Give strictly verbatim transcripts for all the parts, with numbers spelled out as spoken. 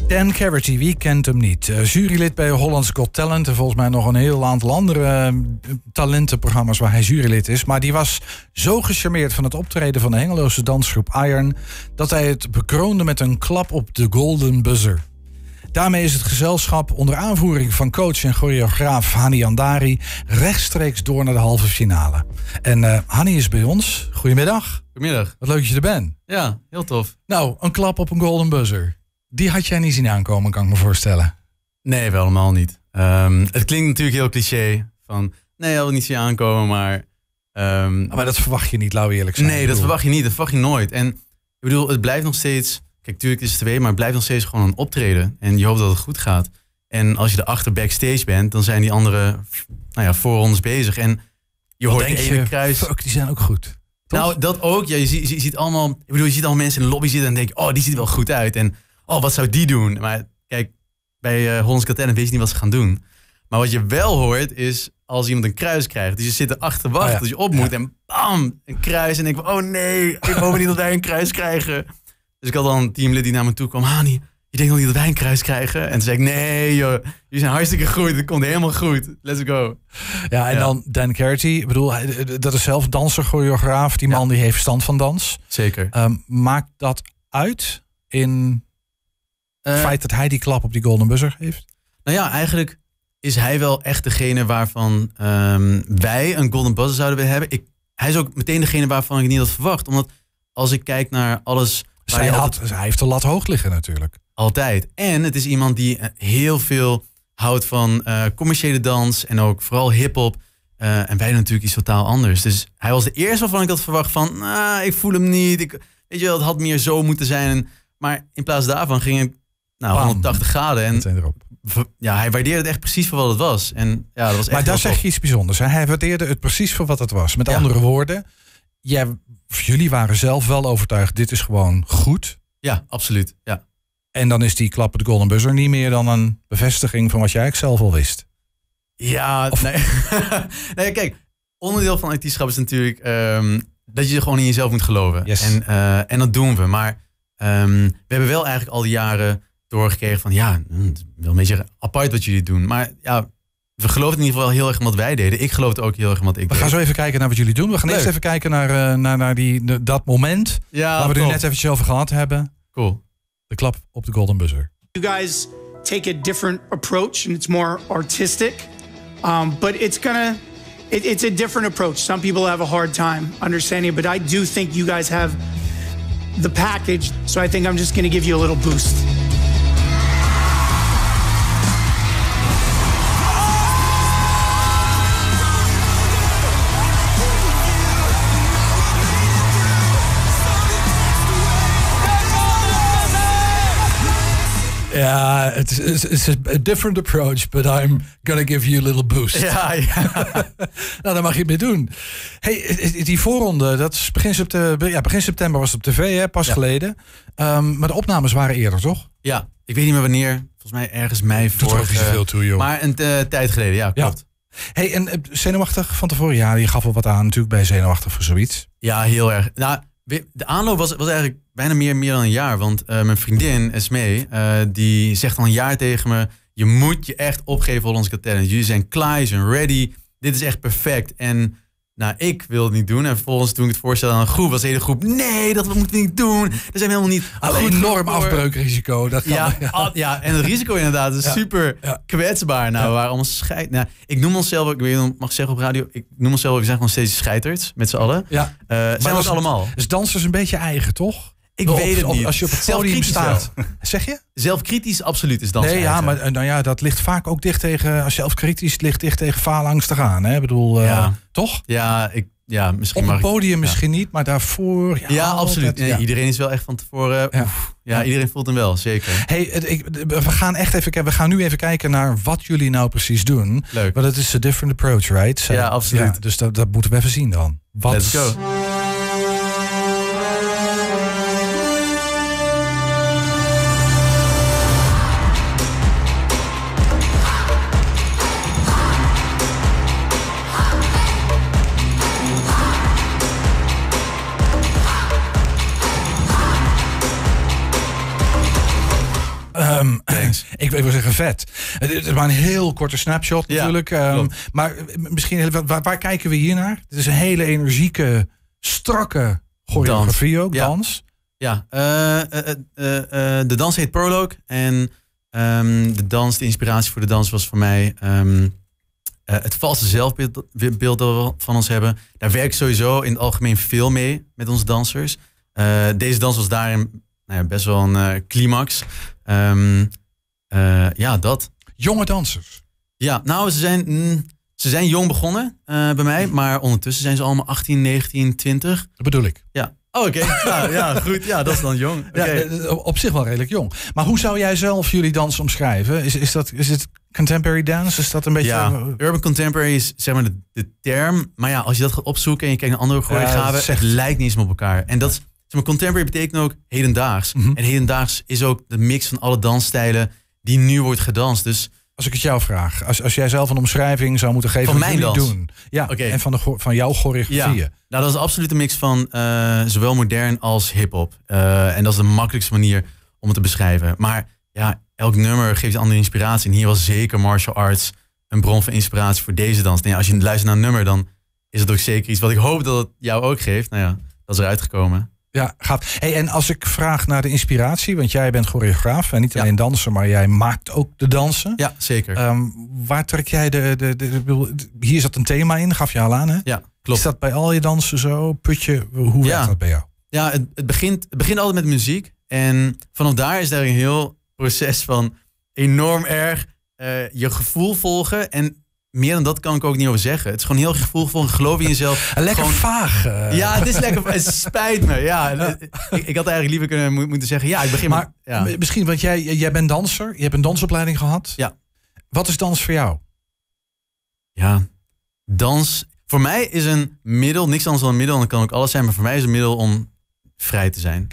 Dan Carity, wie kent hem niet? Uh, jurylid bij Holland's Got Talent. En volgens mij nog een heel aantal andere uh, talentenprogramma's waar hij jurylid is. Maar die was zo gecharmeerd van het optreden van de Hengeloze dansgroep Iron dat hij het bekroonde met een klap op de Golden Buzzer. Daarmee is het gezelschap onder aanvoering van coach en choreograaf Hani Andari rechtstreeks door naar de halve finale. En uh, Hani is bij ons. Goedemiddag. Goedemiddag. Wat leuk dat je er bent. Ja, heel tof. Nou, een klap op een Golden Buzzer. Die had jij niet zien aankomen, kan ik me voorstellen. Nee, wel helemaal niet. Um, het klinkt natuurlijk heel cliché. Van, nee, dat had niet zien aankomen, maar... Um, maar dat verwacht je niet, laat eerlijk zijn. Nee, dat verwacht je niet. Dat verwacht je nooit. En ik bedoel, het blijft nog steeds... Kijk, natuurlijk is het twee, maar het blijft nog steeds gewoon een optreden. En je hoopt dat het goed gaat. En als je erachter backstage bent, dan zijn die anderen nou ja, voor ons bezig. En je Wat hoort denk de ene kruis... Fuck, die zijn ook goed. Toch? Nou, dat ook. Ja, je, ziet, je ziet allemaal... Ik bedoel, je ziet allemaal mensen in de lobby zitten en denk je, oh, die ziet er wel goed uit. En oh, wat zou die doen? Maar kijk, bij uh, Holland's Got Talent weet je niet wat ze gaan doen. Maar wat je wel hoort is als iemand een kruis krijgt. Dus je zit erachter te wachten, oh ja. dus je op moet Ja. en bam, een kruis. En denk van, oh nee, ik hoop niet dat wij een kruis krijgen. Dus ik had dan een teamlid die naar me toe kwam. Hani, je denkt nog niet dat wij een kruis krijgen? En toen zei ik, nee joh, jullie zijn hartstikke goed. Het komt helemaal goed. Let's go. Ja, en Ja. dan Dan Carity. Ik bedoel, hij- dat is zelf danser, choreograaf. Die man die heeft verstand van dans. Zeker. Um, maakt dat uit in het Uh, feit dat hij die klap op die Golden Buzzer heeft? Nou ja, eigenlijk is hij wel echt degene waarvan um, wij een Golden Buzzer zouden willen hebben. Ik, hij is ook meteen degene waarvan ik niet had verwacht. Omdat als ik kijk naar alles... waar Zij je had, altijd- hij heeft de lat hoog liggen natuurlijk. Altijd. En het is iemand die uh, heel veel houdt van uh, commerciële dans en ook vooral hiphop. Uh, en wij natuurlijk iets totaal anders. Dus hij was de eerste waarvan ik had verwacht van, nah, ik voel hem niet. Ik, weet je wel, het had meer zo moeten zijn. Maar in plaats daarvan ging het nou, Bam. honderdtachtig graden. En Meteen erop. v- ja, hij waardeerde het echt precies voor wat het was. En ja, dat was echt Maar daar heel zeg tof. je iets bijzonders. Hè? Hij waardeerde het precies voor wat het was. Met Ja. andere woorden, jij, jullie waren zelf wel overtuigd, dit is gewoon goed. Ja, absoluut. Ja. En dan is die klap op de Golden Buzzer niet meer dan een bevestiging van wat jij eigenlijk zelf al wist. Ja, Of- nee. nee, kijk, onderdeel van artiestschap is natuurlijk um, dat je gewoon in jezelf moet geloven. Yes. En, uh, en dat doen we. Maar um, we hebben wel eigenlijk al die jaren doorgekregen van ja, hm, het is wel een beetje apart wat jullie doen. Maar ja, we geloven in ieder geval heel erg in wat wij deden. Ik geloofde ook heel erg in wat ik We deed. gaan zo even kijken naar wat jullie doen. We gaan Leuk. eerst even kijken naar, uh, naar, naar die, de- dat moment Ja, waar we het nu tof. net eventjes over gehad hebben. Cool. De klap op de Golden Buzzer. You guys take a different approach and it's more artistic, um, but it's gonna, it, it's a different approach. Some people have a hard time understanding it, but I do think you guys have the package, so I think I'm just gonna give you a little boost. Ja, het is it's a different approach, but I'm gonna give you a little boost. Ja, ja. Nou, daar mag je het mee doen. Hey, die voorronde, dat is begin september, ja, begin september was het op tv, hè, pas Ja. geleden. Um, maar de opnames waren eerder, toch? ja, ik weet niet meer wanneer. Volgens mij ergens mei Doet er ook vorig. niet zoveel toe, joh. Maar een uh, tijd geleden, ja, Ja. klopt. Hey, en uh, zenuwachtig van tevoren? Ja, je gaf al wat aan natuurlijk bij zenuwachtig voor zoiets. Ja, heel erg. Nou, we- de aanloop was, was eigenlijk bijna meer, meer dan een jaar. Want uh, mijn vriendin, Esmee, uh, die zegt al een jaar tegen me... je moet je echt opgeven voor Holland's Got Talent. Jullie zijn klaar, je zijn ready. Dit is echt perfect. En nou, ik wil het niet doen. En vervolgens toen ik het voorstelde aan een groep... was de hele groep, nee, dat moeten we niet doen. Daar zijn we helemaal niet Een goed enorm voor. afbreukrisico. Dat kan, Ja, ja. ah, ja, en het risico inderdaad is Ja, super ja. kwetsbaar. Nou, we waren allemaal scheid. Nou, ik noem onszelf, ook, ik weet niet of ik mag zeggen op radio, ik noem onszelf, we zijn gewoon steeds scheiterds met z'n allen. Ja. Uh, zijn we dat ook is- allemaal. Dus dansers een beetje eigen, toch? Ik Of- weet het of niet. Als je op het podium Zelfkritisch staat. wel. Zeg je? Zelfkritisch absoluut is dans Nee, ja, eigen. maar uh, nou ja, dat ligt vaak ook dicht tegen, als zelfkritisch ligt dicht tegen faalangstig aan. Hè? Ik bedoel, uh, Ja. toch? Ja, ik, ja, misschien Op mag een ik- podium ja. misschien niet, maar daarvoor... Ja, Ja, altijd, absoluut. Nee, ja. Iedereen is wel echt van tevoren. Ja. Oef, ja, iedereen voelt hem wel, zeker. Hey, het- ik, we gaan echt even, we gaan nu even kijken naar wat jullie nou precies doen. Leuk. Want het is a different approach, right? So, Ja, absoluut. ja, dus dat, dat moeten we even zien dan. Wat, Let's go. Um, ik wil zeggen vet. Het is maar een heel korte snapshot Ja, natuurlijk. Um, maar misschien, waar, waar kijken we hier naar? Het is een hele energieke, strakke choreografie ook, ja. dans. Ja, uh, uh, uh, uh, de dans heet Prologue. En um, de dans, de inspiratie voor de dans was voor mij... Um, uh, het valse zelfbeeld beeld dat we van ons hebben. Daar werk ik sowieso in het algemeen veel mee met onze dansers. Uh, deze dans was daarin nou ja, best wel een uh, climax. Um, uh, ja, dat. Jonge dansers. Ja, nou, ze zijn, mm, ze zijn jong begonnen uh, bij mij. Maar ondertussen zijn ze allemaal achttien, negentien, twintig. Dat bedoel ik. Ja. Oh, oké. Okay. Ja, ja, goed. Ja, dat is dan jong. Okay. Ja, op zich wel redelijk jong. Maar hoe zou jij zelf jullie dans omschrijven? Is, is, dat, is het contemporary dance? Is dat een beetje... Ja, urban contemporary is zeg maar de, de term. Maar ja, als je dat gaat opzoeken en je kijkt naar andere choreografen, ja, zegt... het lijkt niet eens meer op elkaar. En dat, zeg maar, contemporary betekent ook hedendaags. Mm-hmm. En hedendaags is ook de mix van alle dansstijlen die nu wordt gedanst. Dus... Als ik het jou vraag, als, als jij zelf een omschrijving zou moeten geven... Van mijn dans? Doen. Ja, okay. En van, de, van jouw choreografieën. Ja. Nou, dat is absoluut een mix van uh, zowel modern als hiphop. Uh, en dat is de makkelijkste manier om het te beschrijven. Maar ja, elk nummer geeft een andere inspiratie. En hier was zeker martial arts een bron van inspiratie voor deze dans. Nou ja, als je luistert naar een nummer, dan is het ook zeker iets wat ik hoop dat het jou ook geeft. Nou ja, dat is eruit gekomen. Ja, gaaf. Hey, en als ik vraag naar de inspiratie, want jij bent choreograaf en niet alleen ja. danser, maar jij maakt ook de dansen. Ja, zeker. Um, waar trek jij de, de, de, de... Hier zat een thema in, gaf je al aan, hè? Ja, klopt. Is dat bij al je dansen zo? Putje, hoe werkt ja. dat bij jou? Ja, het, het, begint, het begint altijd met muziek. En vanaf daar is daar een heel proces van enorm erg uh, je gevoel volgen. En meer dan dat kan ik ook niet over zeggen. Het is gewoon heel gevoelvol, geloof in jezelf. Lekker gewoon... vaag. Uh... Ja, het is lekker. Het spijt me. Ja, ja. Ik, ik had eigenlijk liever kunnen mo- moeten zeggen. Ja, ik begin maar met, ja. Misschien, want jij, jij bent danser. Je hebt een dansopleiding gehad. Ja. Wat is dans voor jou? Ja, dans. Voor mij is een middel, niks anders dan een middel. En dat kan ook alles zijn. Maar voor mij is een middel om vrij te zijn.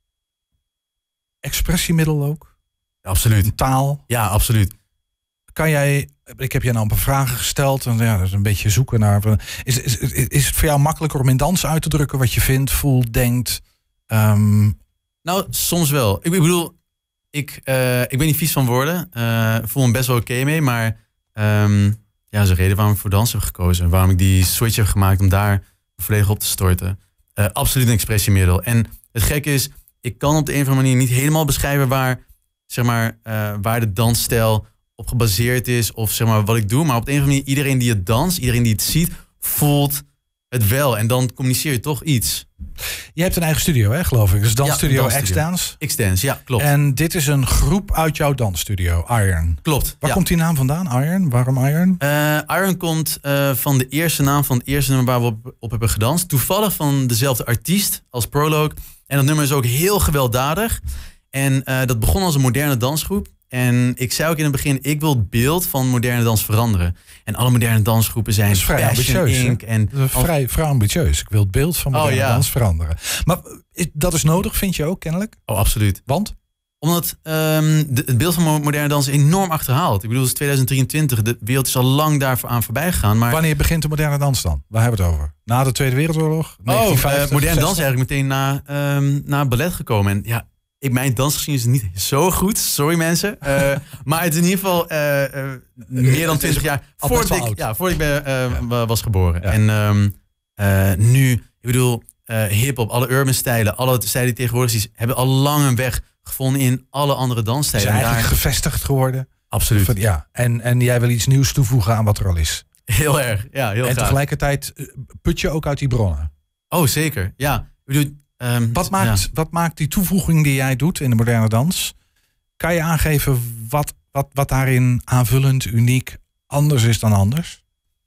Expressiemiddel ook? Ja, absoluut. Taal? Ja, absoluut. Kan jij, ik heb je nou een paar vragen gesteld en ja, dat is een beetje zoeken naar. Is, is, is het voor jou makkelijker om in dans uit te drukken wat je vindt, voelt, denkt? Um... Nou, soms wel. Ik bedoel, ik, uh, ik ben niet vies van woorden. Uh, voel me best wel oké okay mee, maar um, ja, dat is de reden waarom ik voor dans heb gekozen. Waarom ik die switch heb gemaakt om daar volledig op te storten. Uh, absoluut een expressiemiddel. En het gekke is, ik kan op de een of andere manier niet helemaal beschrijven waar, zeg maar, uh, waar de dansstijl op gebaseerd is of zeg maar wat ik doe. Maar op de een of andere manier, iedereen die het danst, iedereen die het ziet, voelt het wel. En dan communiceer je toch iets. Je hebt een eigen studio, hè, geloof ik. Dus dansstudio ja, X-Dance. X-Dance, ja, klopt. En dit is een groep uit jouw dansstudio, Iron. Klopt. Waar ja. komt die naam vandaan, Iron? Waarom Iron? Uh, Iron komt uh, van de eerste naam van het eerste nummer waar we op, op hebben gedanst. Toevallig van dezelfde artiest als Prologue. En dat nummer is ook heel gewelddadig. En uh, dat begon als een moderne dansgroep. En ik zei ook in het begin, ik wil het beeld van moderne dans veranderen. En alle moderne dansgroepen zijn vrij ambitieus. Ink en dat is vrij, vrij ambitieus. Ik wil het beeld van moderne oh, ja. dans veranderen. Maar dat is nodig, vind je ook kennelijk? Oh, absoluut. Want? Omdat um, de, het beeld van moderne dans is enorm achterhaald. Ik bedoel, het is tweeduizend drieëntwintig. De wereld is al lang daaraan voorbij gegaan. Maar... Wanneer begint de moderne dans dan? Waar hebben we het over? Na de Tweede Wereldoorlog? Oh, uh, moderne dans is eigenlijk meteen na, um, na ballet gekomen. En ja, ik, mijn dansgeschiedenis is niet zo goed. Sorry mensen. Uh, maar het is in ieder geval uh, uh, meer dan twintig jaar voordat ik, ja, voordat ik ben, uh, ja. was geboren. Ja. En um, uh, nu, ik bedoel, uh, hip-hop, alle urban stijlen, alle stijlen die tegenwoordig is, hebben al lang een weg gevonden in alle andere dansstijlen. Ze zijn eigenlijk daar... gevestigd geworden. Absoluut. Van, ja. en, en jij wil iets nieuws toevoegen aan wat er al is. Heel erg, ja, heel En graag. Tegelijkertijd put je ook uit die bronnen. Oh, zeker. Ja. Ik bedoel, um, wat, maakt, ja. wat maakt die toevoeging die jij doet in de moderne dans? Kan je aangeven wat, wat, wat daarin aanvullend, uniek, anders is dan anders?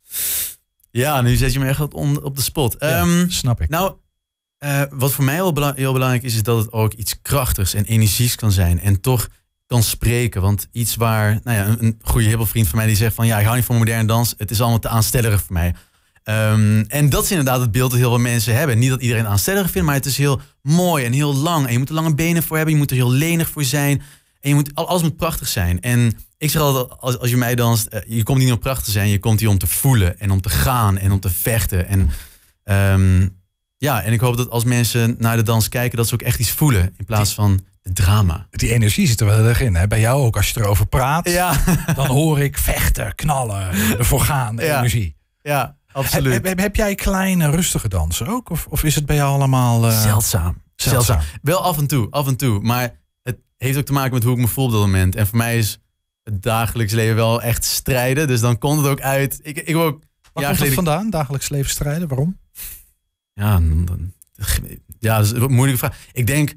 Ja, nu zet je me echt op, op de spot. Ja, um, snap ik. Nou, uh, wat voor mij heel, bela- heel belangrijk is, is dat het ook iets krachtigs en energieks kan zijn. En toch kan spreken. Want iets waar, nou ja, een, een goede hiphopvriend van mij die zegt van ja, ik hou niet van moderne dans. Het is allemaal te aanstellerig voor mij. Um, en dat is inderdaad het beeld dat heel veel mensen hebben. Niet dat iedereen aanstellerig vindt, maar het is heel mooi en heel lang. En je moet er lange benen voor hebben. Je moet er heel lenig voor zijn. En je moet, alles moet prachtig zijn. En ik zeg altijd, als, als je mij danst, je komt niet om prachtig te zijn. Je komt hier om te voelen en om te gaan en om te vechten. En um, ja, en ik hoop dat als mensen naar de dans kijken, dat ze ook echt iets voelen. In plaats van Het drama. Die energie zit er wel heel erg in. Hè? Bij jou ook, als je erover praat, Ja. dan hoor ik vechten, knallen, ervoor gaan, Ja. energie. Ja, absoluut. Heb, heb, heb jij kleine, rustige dansen ook? Of, of is het bij jou allemaal... Uh... Zeldzaam. Zeldzaam. Wel af en toe, af en toe. Maar het heeft ook te maken met hoe ik me voel op dat moment. En voor mij is het dagelijks leven wel echt strijden. Dus dan komt het ook uit. Ik, ik wil ook... Waar komt het vandaan, dagelijks leven strijden? Waarom? Ja, dan, ja, dat is een moeilijke vraag. Ik denk...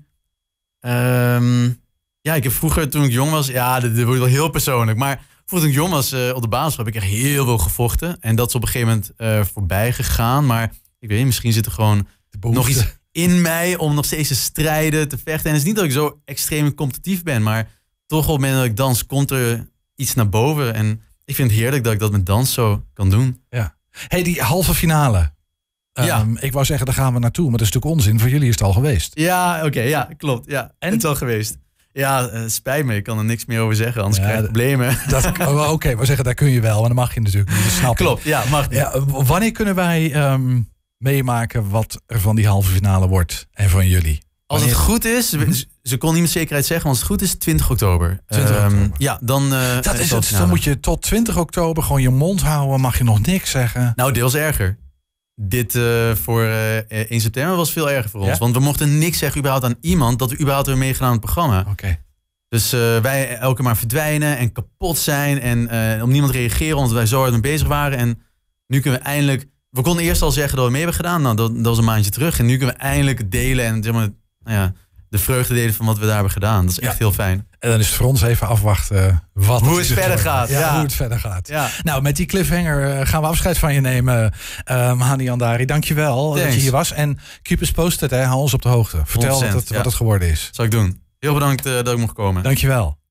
Um, ja, ik heb vroeger, toen ik jong was... Ja, dit, dit wordt wel heel persoonlijk. Maar toen ik jong was uh, op de basisschool heb ik echt heel veel gevochten. En dat is op een gegeven moment uh, voorbij gegaan. Maar ik weet niet, misschien zit er gewoon nog iets in mij... om nog steeds te strijden, te vechten. En het is niet dat ik zo extreem competitief ben... maar toch op het moment dat ik dans, komt er iets naar boven. En ik vind het heerlijk dat ik dat met dans zo kan doen. Ja. Hey, die halve finale... Ja. Um, ik wou zeggen, daar gaan we naartoe, maar dat is natuurlijk onzin. Voor jullie is het al geweest. Ja, oké, okay, ja, klopt. Ja, en? Het is al geweest. Ja, uh, spijt me, ik kan er niks meer over zeggen, anders ja, krijg ik problemen. Oké, okay, we zeggen, daar kun je wel, maar dan mag je natuurlijk niet snappen. Klopt, ja, mag niet. Ja, wanneer kunnen wij um, meemaken wat er van die halve finale wordt en van jullie? Als het goed is, ze, ze kon niet met zekerheid zeggen, als het goed is, twintig oktober. twintig oktober. Um, ja, dan... Uh, dat is het, dan moet je tot twintig oktober gewoon je mond houden, mag je nog niks zeggen. Nou, deels erger. Dit uh, voor uh, één september was veel erger voor ons. Ja? Want we mochten niks zeggen überhaupt aan iemand... dat we überhaupt weer meegedaan aan het programma. Oké. Okay. Dus uh, wij elke maar verdwijnen en kapot zijn... en uh, om niemand reageren, omdat wij zo hard mee bezig waren. En nu kunnen we eindelijk... We konden eerst al zeggen dat we mee hebben gedaan. Nou, dat, dat was een maandje terug. En nu kunnen we eindelijk delen en zeg maar, nou ja, de vreugde delen van wat we daar hebben gedaan. Dat is echt ja. heel fijn. En dan is het voor ons even afwachten wat hoe het verder gaat. Ja, ja. Hoe het verder gaat. Ja. Nou, met die cliffhanger gaan we afscheid van je nemen. Um, Hani Andari, dankjewel Thanks. dat je hier was. En keep us posted, hè. Hou ons op de hoogte. Vertel wat het, ja. wat het geworden is. Zal ik doen. Heel bedankt uh, dat ik mocht komen. Dankjewel.